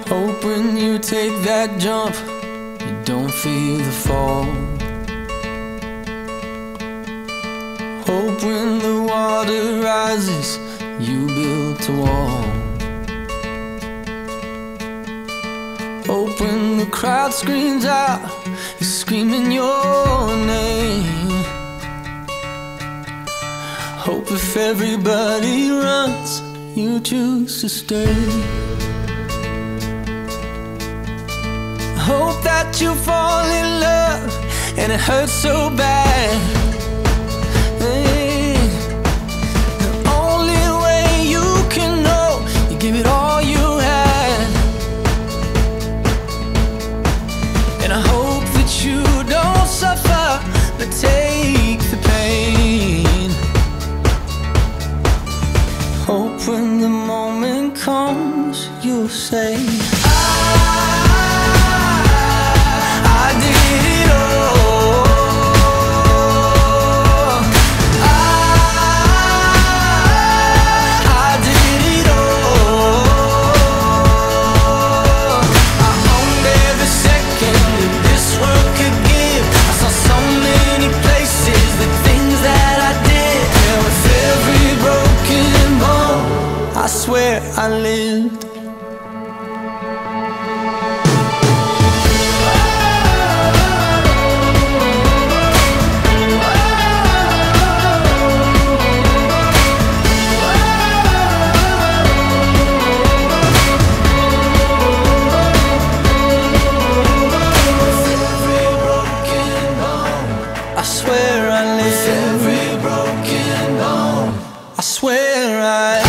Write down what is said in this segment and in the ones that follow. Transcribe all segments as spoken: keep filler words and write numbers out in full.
Hope when you take that jump, you don't feel the fall. Hope when the water rises, you built a wall. Hope when the crowd screams out, you're screaming your name. Hope if everybody runs, you choose to stay. Hope that you fall in love and it hurts so bad. Hey, the only way you can know, you give it all you had. And I hope that you don't suffer, but take the pain. Hope when the moment comes, you'll say, I swear I lived. I swear I lived. Every broken bone. I swear I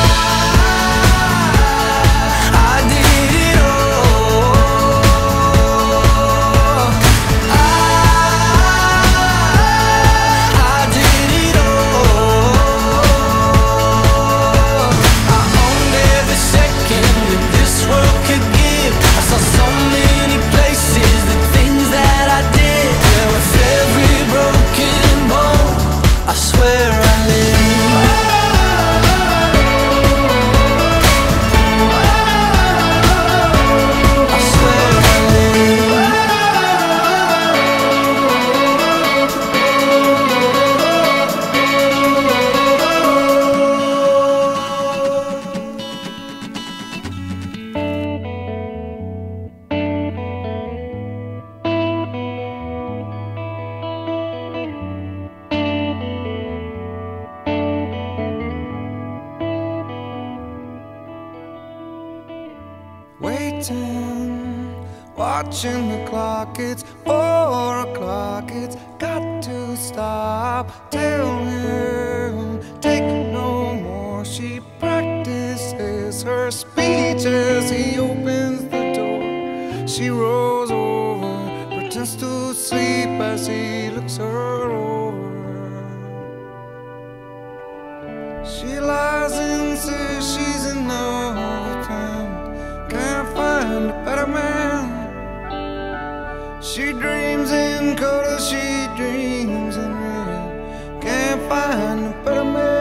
waiting, watching the clock. It's four o'clock, it's got to stop. Tell him, take no more. She practices her speech as he opens the door. She rolls over, pretends to sleep as he looks her over. She lies and says she's in love with him, can't find a better man. She dreams in color, she dreams in red, can't find a better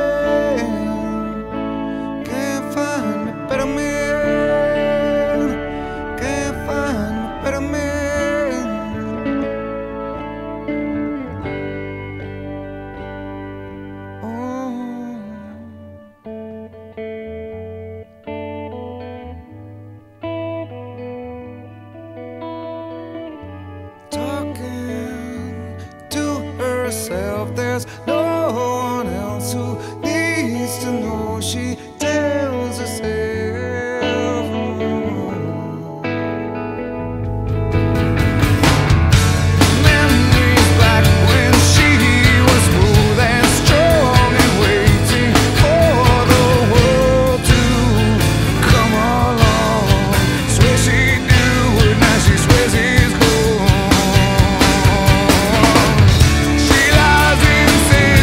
man. Can't find a better man. Can't find a better man. Oh. There's no one else who needs to know. She tells herself. Memories back when she was smooth and strong and waiting for the world to come along. Swear she'd do it, now she swears he's gone. She lies in sin.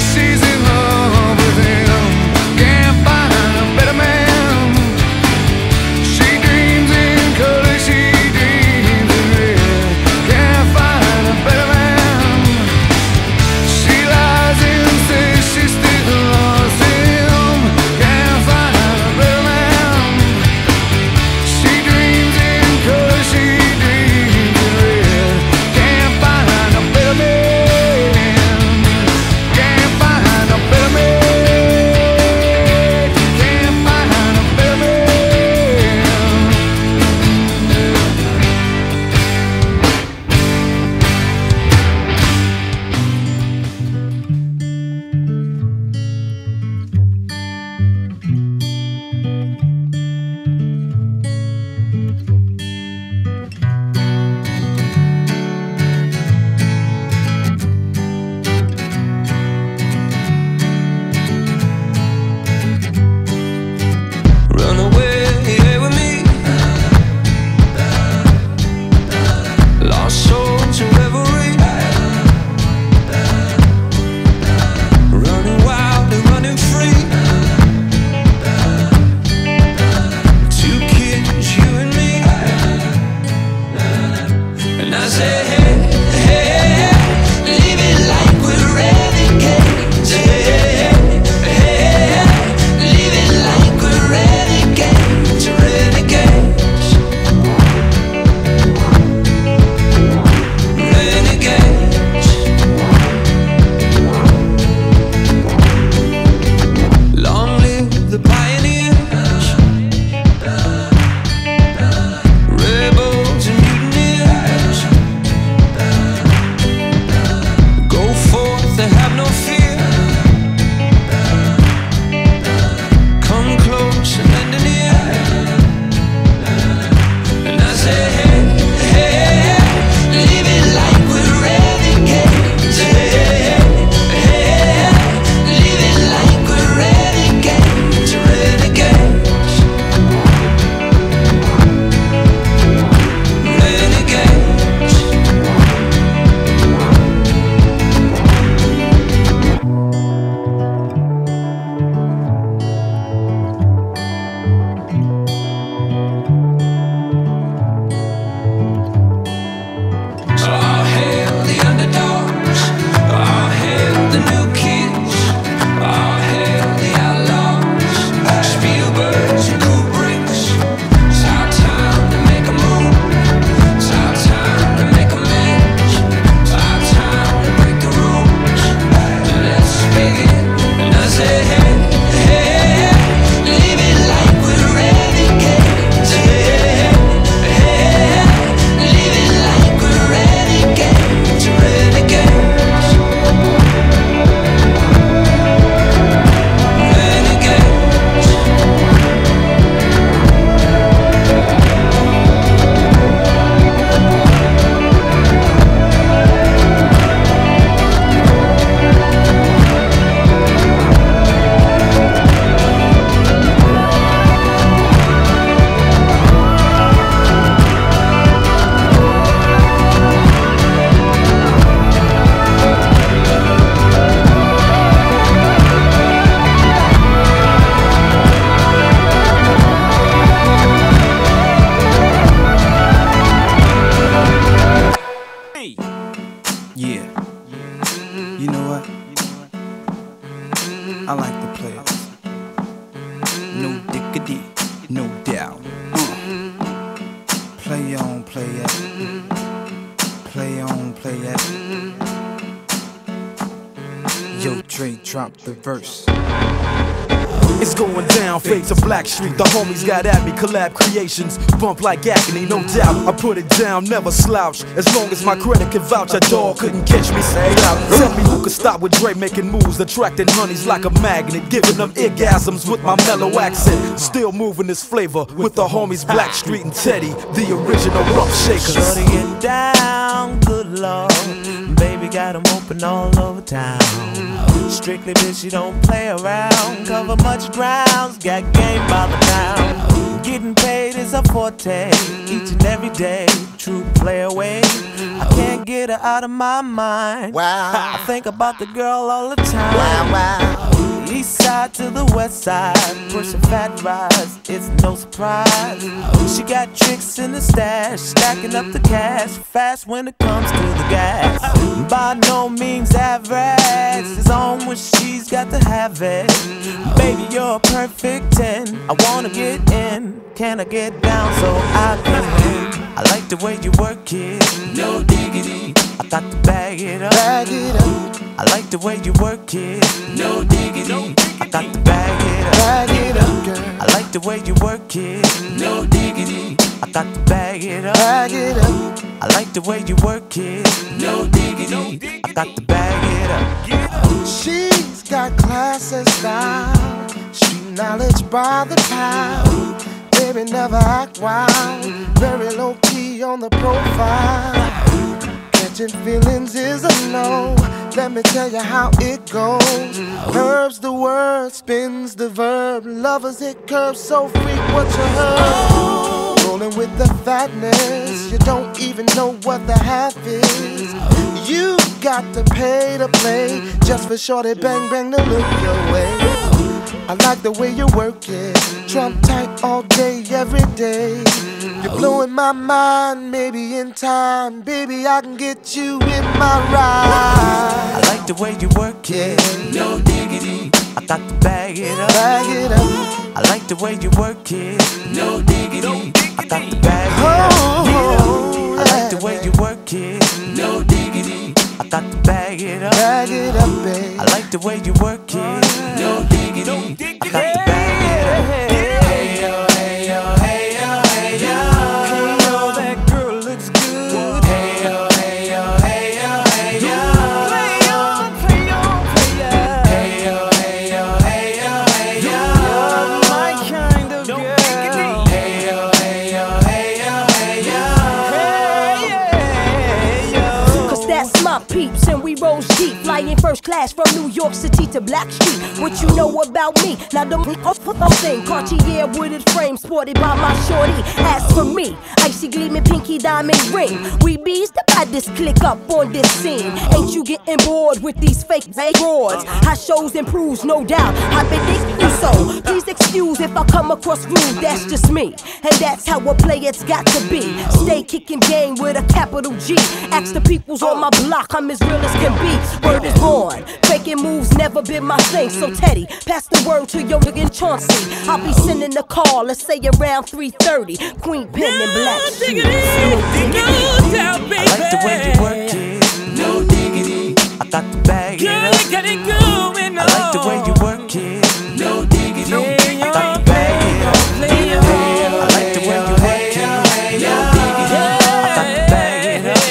You know what? I like the players. No diggity, no doubt. Uh. Play on, play it. Play on, play it. Yo, Dre, drop the verse. It's going down, fade to Black Street. The homies got at me, collab creations. Bump like agony, no doubt. I put it down, never slouch. As long as my credit can vouch, a dog couldn't catch me. Say out. Tell me who could stop with Dre making moves, attracting honeys like a magnet, giving them orgasms with my mellow accent. Still moving this flavor with the homies Black Street and Teddy, the original rough shakers. Shorty get down, good lord. Baby got them open all over town. Strictly bitch, you don't play around. Cover much grounds, got game by the pound. Getting paid is a forte, each and every day. True play away, I can't get her out of my mind. Wow. I think about the girl all the time. Wow, wow. East side to the west side, pushing fat rides, it's no surprise. She got tricks in the stash, stacking up the cash, fast when it comes to the gas. By no means average, it's on when she's got to have it. Baby, you're a perfect ten, I wanna get in. Can I get down so I can win? I like the way you work it, no diggity. I got to bag it up, Bag it up, I like the way you work it, no diggity. I got to bag it up, bag it up, girl. I like the way you work it, no diggity. I got to bag it up, Bag it up, I like the way you work it, no diggity. I got to bag it up. she's got class and style, street knowledge by the pound. Baby never act wild, very low key on the profile. Catching feelings is a no, let me tell you how it goes. Herbs the word, spins the verb, lovers hit curves, so freak what you heard. Rolling with the fatness, you don't even know what the half is. You got to pay to play, just for shorty bang bang to look your way. I like the way you work it, trump tight all day, every day. You're blowing my mind, maybe in time, baby I can get you in my ride. I like the way you work it, no diggity. I got to bag it up, Bag it up, I like the way you work it, no diggity. I got to bag it up, oh, I like the way you work it, no diggity. I got to bag it up, bag it up, babe. I like the way you work it, no diggity. I got to bag it up. Hey yo, hey yo, hey yo, hey yo. Hey yo, that girl looks good. Hey yo, hey yo, hey yo, hey yo. Play on, play on, play on. Hey yo, hey yo, hey yo, hey yo. You're my kind of girl. Hey yo, hey yo, hey yo, hey yo. Hey yo. Cause that's my peeps and we rose deep, flying first class from New York City to Black Street. What you know about me? Now the thing, Cartier wooded frame sported by my shorty. As for me, icy gleaming pinky diamond ring. We bees to buy this click up on this scene. Ain't you getting bored with these fake broads? How shows improves, no doubt. I've been thinking so. Please excuse if I come across rude, that's just me. And that's how a player's got to be. Stay kicking game with a capital G. Ask the peoples on my block, I'm as real as can be. Word is born, faking moves never been my thing. So Teddy, pass the word to your nigga Chauncey. I'll be sending the call, let's say around three thirty. Queen Pen and Black Street. No diggity. I like the way you work it, no diggity. I got to bag it up, I like the way you work it, no diggity. I got to bag it up, I like the way you work it, no diggity. I got to bag it up,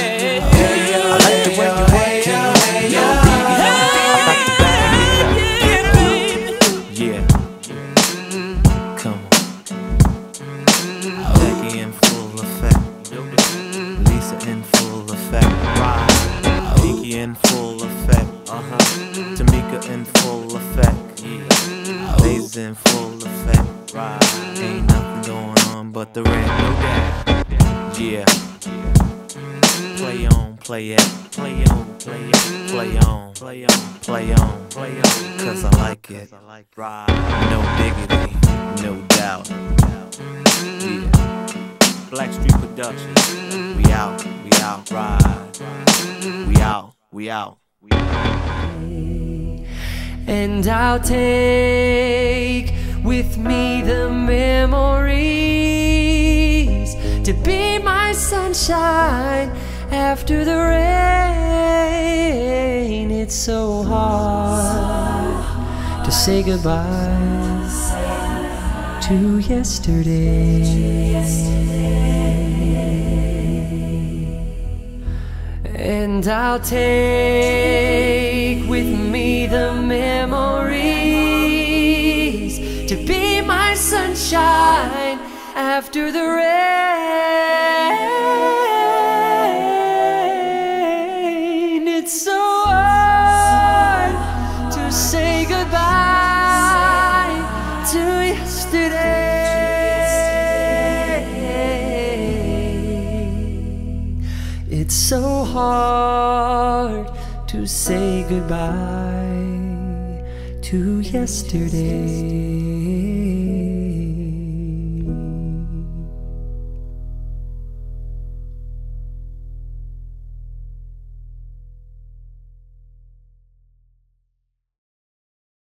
I like the way you work it, no diggity. I got to bag it up. Yeah, come on. Becky in full effect, Lisa in full effect, Pinky in full effect, uh-huh. Tamika in full effect, yeah. Lays in full effect, right. Ain't nothing going on but the red, no doubt. Yeah. Play on, play it, play on, play it, play on, play on, play on, play on, cause I like it, right. No diggity, no doubt. Yeah. Black Street Productions. We out, we out, ride. We out, we out, we out. And I'll take with me the memories to be my sunshine after the rain. It's so hard to say goodbye to yesterday. And I'll take with me the memories to be my sunshine after the rain. It's so hard to say goodbye to yesterday. It's so hard to say goodbye to yesterday.